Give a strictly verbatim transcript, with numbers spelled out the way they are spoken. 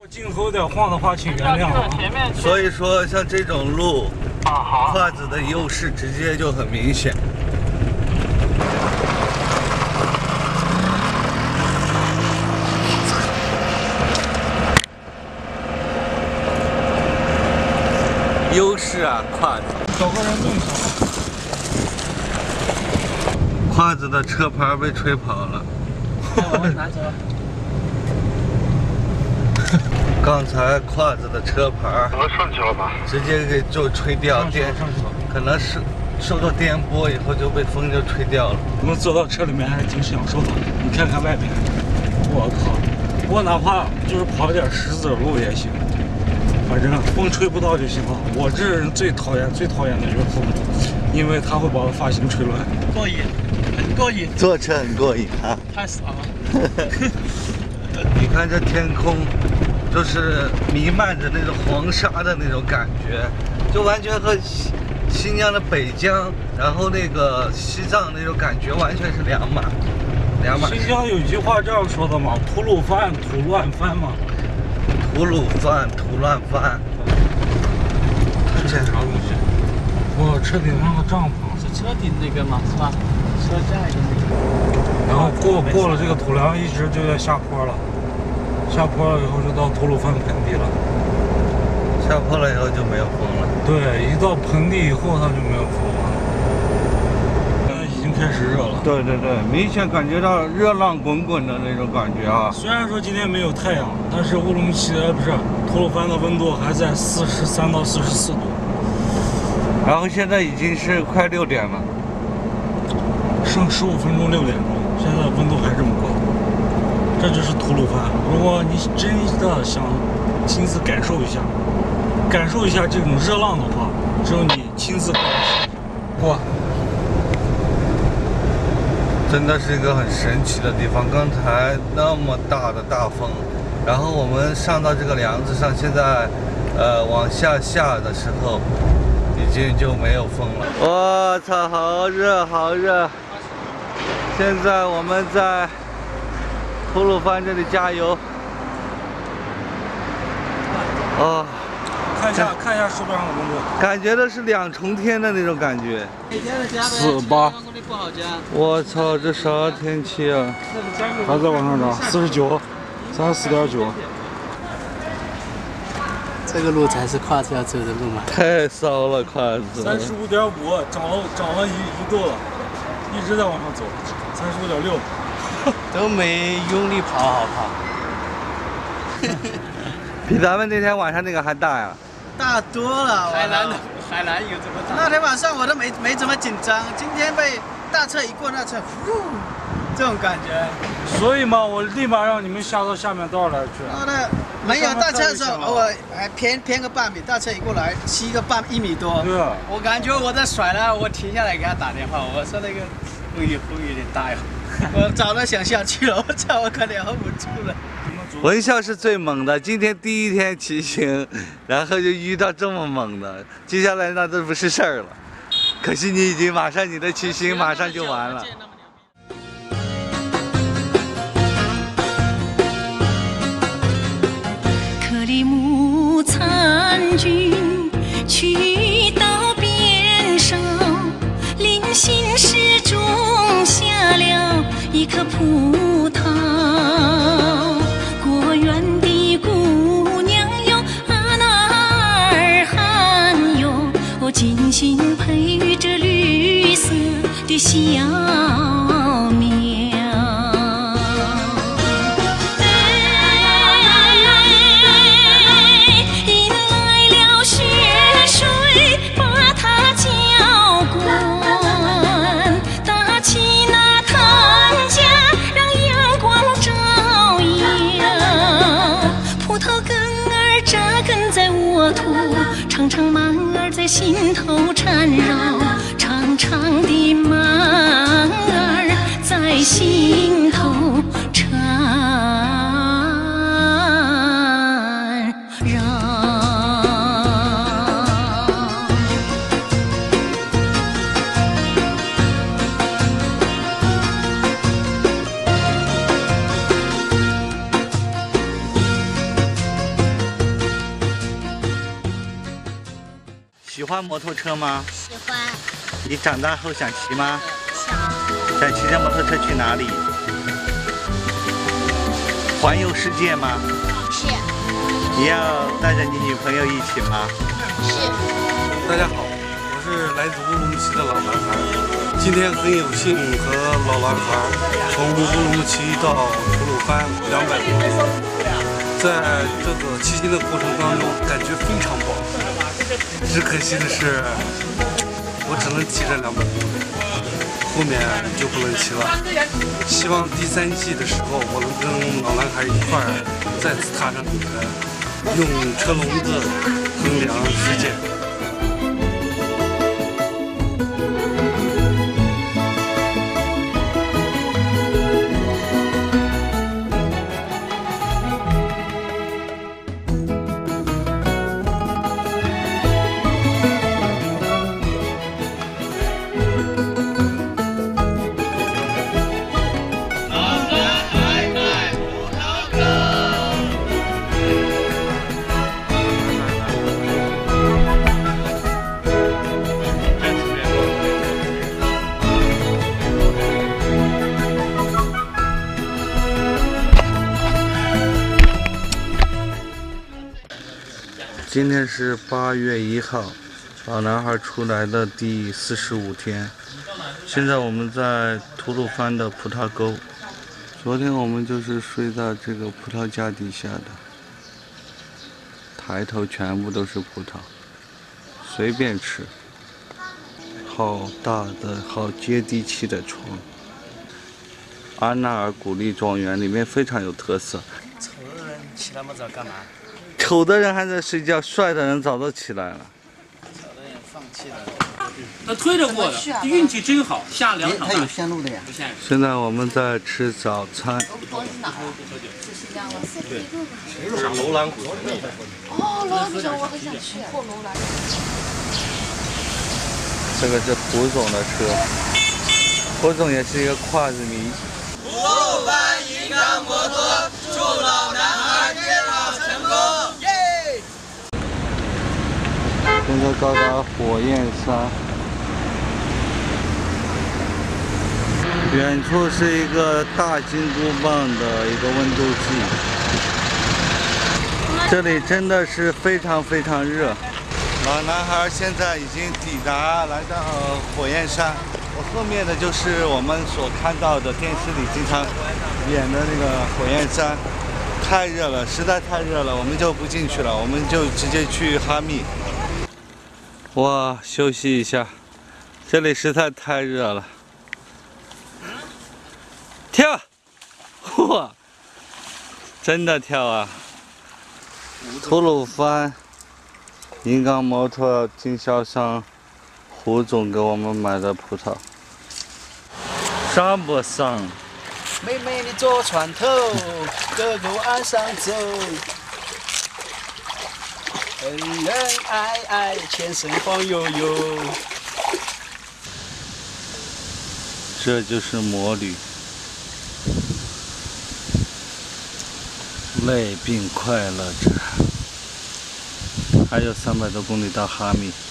镜头有点晃的话，请原谅啊。 所以说，像这种路，胯子的优势直接就很明显。优势啊，胯子。 找个人弄一下。 胯子的车牌被吹跑了。 拿走。 刚才胯子的车牌我上去了吧？ 直接给就吹掉电，可能是受到电波以后就被风就吹掉了。 我们坐到车里面还是挺享受的，你看看外面，我靠！我哪怕就是跑点石子路也行，反正风吹不到就行了。我这人最讨厌最讨厌的就是风，因为它会把我发型吹乱。 过瘾，很过瘾。 坐车很过瘾啊！ 太爽了。 你看这天空。就是弥漫着那种黄沙的那种感觉，就完全和新新疆的北疆，然后那个西藏那种感觉完全是两码两码。 新疆有一句话这样说的嘛，吐鲁番土乱翻嘛， 吐鲁番土乱翻。 这是啥东西？哇，车顶上个帐篷， 是车顶那个吗？是吧？车架一个那个。 然后过过了这个土梁，一直就在下坡了。下坡了以后就到吐鲁番盆地了， 下坡了以后就没有风了。 对，一到盆地以后它就没有风了。现在已经开始热了。 对对对，明显感觉到热浪滚滚的那种感觉啊。 虽然说今天没有太阳，但是乌鲁木齐的不是吐鲁番的温度还在四十三到四十四度。 然后现在已经是快六点了， 剩十五分钟六点钟，现在温度还这么高。这就是吐鲁番。如果你真的想亲自感受一下，感受一下这种热浪的话，只有你亲自过来。哇， 真的是一个很神奇的地方。刚才那么大的大风，然后我们上到这个梁子上，现在呃往下下的时候，已经就没有风了。我操，好热好热！现在我们在吐鲁番这里加油。哦， 看一下看一下手表上的温度， 感觉的是两重天的那种感觉。 四八， 我操，这啥天气啊？ 还在往上涨，四十九，三十四点九。 这个路才是胯子要走的路嘛？ 太骚了，胯子。 三十五点五，涨了涨了一一度了，一直在往上走，三十五点六。 都没用力跑，好跑。 比咱们那天晚上那个还大呀！ 大多了，海南的海南有这么大？那天晚上我都没没怎么紧张，今天被大车一过，那车呼，这种感觉。 所以嘛，我立马让你们下到下面道来去。 好的，没有大车的时候，偶尔还偏偏个半米，大车一过来七个半一米多。 对啊。 我感觉我在甩了，我停下来给他打电话，我说那个风有风有点大呀。我早都想下去了，我操，我可能 hold 不住了。 文笑是最猛的，今天第一天骑行，然后就遇到这么猛的，接下来那都不是事儿了。可惜你已经马上你的骑行马上就完了。 克里木参军去到边上，临行时种下了一颗葡萄。果园的姑娘哟，啊那儿喊哟，哦精心培育着绿色的小苗。长长蔓儿在心头缠绕，长长的蔓儿在心头缠绕。 喜欢摩托车吗？ 喜欢。 你长大后想骑吗？ 想。 想骑着摩托车去哪里？环游世界吗？ 是。 你要带着你女朋友一起吗？ 是。 大家好，我是来自乌鲁木齐的老男孩。今天很有幸和老男孩从乌鲁木齐到吐鲁番两百公里，在这个骑行的过程当中，感觉非常棒。只可惜的是，我只能骑着两百公里，后面就不能骑了。希望第三季的时候，我能跟老男孩一块儿再次踏上舞台，用车笼子衡量世界。 今天是八月一号，老男孩出来的第四十五天。现在我们在吐鲁番的葡萄沟。昨天我们就是睡在这个葡萄架底下的，抬头全部都是葡萄，随便吃。好大的、好接地气的床。安纳尔古丽庄园里面非常有特色。 丑的人起那么早干嘛？ 丑的人还在睡觉，帅的人早都起来了。 丑的人放弃了。 那推着过的，运气真好，下两场。 他有线路的呀。 现在我们在吃早餐。 对， 是楼兰古城。 哦，楼兰古城我很想去。后楼兰。 这个是胡总的车，胡总也是一个胯子迷。 吐鲁番银钢摩托，祝老男孩约好成功！耶！ 现在到达火焰山，远处是一个大金箍棒的一个温度计，这里真的是非常非常热。老男孩现在已经抵达，来到火焰山。我后面的就是我们所看到的电视里经常演的那个火焰山。太热了，实在太热了，我们就不进去了，我们就直接去哈密。哇，休息一下，这里实在太热了。跳，哇，真的跳啊！吐鲁番银钢摩托经销商胡总给我们买的葡萄。上不上？ 妹妹你坐船头，哥哥岸上走，恩恩爱爱，前生晃悠悠。 这就是摩旅，累并快乐着。还有三百多公里到哈密。